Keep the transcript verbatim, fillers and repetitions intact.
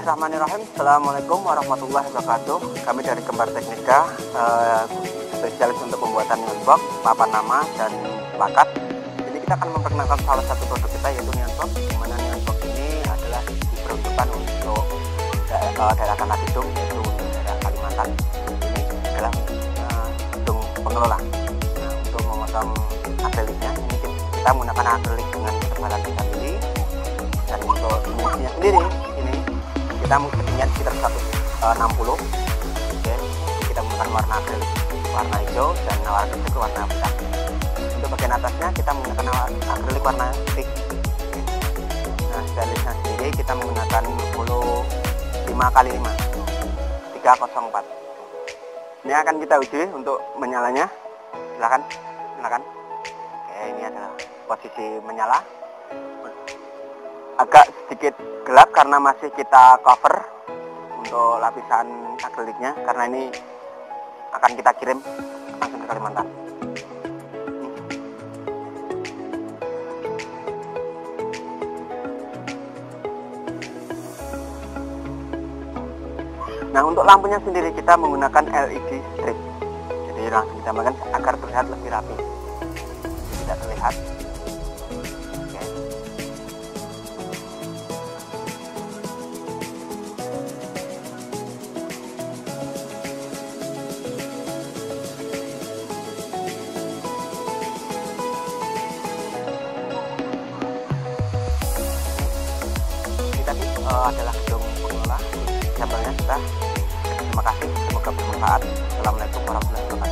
Bismillahirrahmanirrahim. Assalamualaikum warahmatullahi wabarakatuh. Kami dari Kembar Teknika, eh, spesialis untuk pembuatan neon box, papan nama dan plakat. Jadi kita akan memperkenalkan salah satu produk kita, yaitu neon box. Di mana neon box ini adalah diperuntukkan untuk daerah, daerah Tanah Bidung, yaitu untuk daerah Kalimantan. Ini adalah eh, gedung pengelola. Nah, untuk memotong akriliknya, ini kita menggunakan akrilik dengan ketebalan tiga mili. Dan untuk dimensinya sendiri ini kita menggunakan sekitar seratus enam puluh. Oke, kita menggunakan warna akrilik warna hijau dan warna akrilik warna hitam. Untuk bagian atasnya kita menggunakan akrilik warna pink. Nah, stylishnya sendiri kita menggunakan sepuluh lima kali lima tiga nol empat. Ini akan kita uji untuk menyalanya. Silakan, silakan. Oke, ini adalah posisi menyala. Agak sedikit gelap karena masih kita cover untuk lapisan akriliknya, karena ini akan kita kirim langsung ke Kalimantan. Nah, untuk lampunya sendiri kita menggunakan L E D strip, jadi langsung ditambahkan agar terlihat lebih rapi, tidak terlihat. Uh, adalah gedung pengelola. Gambarnya sudah. Terima kasih, semoga bermanfaat. Assalamualaikum warahmatullahi wabarakatuh.